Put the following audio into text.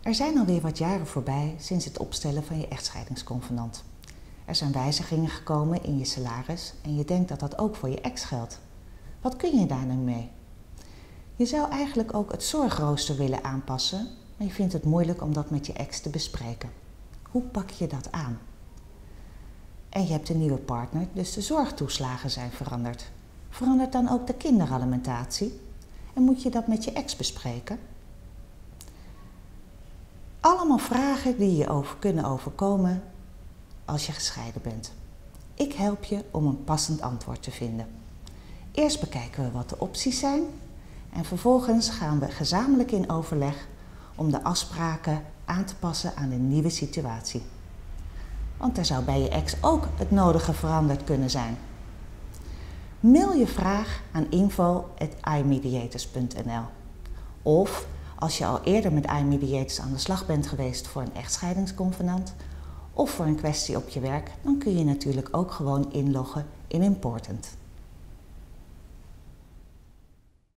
Er zijn alweer wat jaren voorbij sinds het opstellen van je echtscheidingsconvenant. Er zijn wijzigingen gekomen in je salaris en je denkt dat dat ook voor je ex geldt. Wat kun je daar nu mee? Je zou eigenlijk ook het zorgrooster willen aanpassen, maar je vindt het moeilijk om dat met je ex te bespreken. Hoe pak je dat aan? En je hebt een nieuwe partner, dus de zorgtoeslagen zijn veranderd. Verandert dan ook de kinderalimentatie? En moet je dat met je ex bespreken? Allemaal vragen die je kunnen overkomen als je gescheiden bent. Ik help je om een passend antwoord te vinden. Eerst bekijken we wat de opties zijn en vervolgens gaan we gezamenlijk in overleg om de afspraken aan te passen aan de nieuwe situatie. Want er zou bij je ex ook het nodige veranderd kunnen zijn. Mail je vraag aan info@imediators.nl. Of als je al eerder met iMediators aan de slag bent geweest voor een echtscheidingsconvenant of voor een kwestie op je werk, dan kun je natuurlijk ook gewoon inloggen in Important.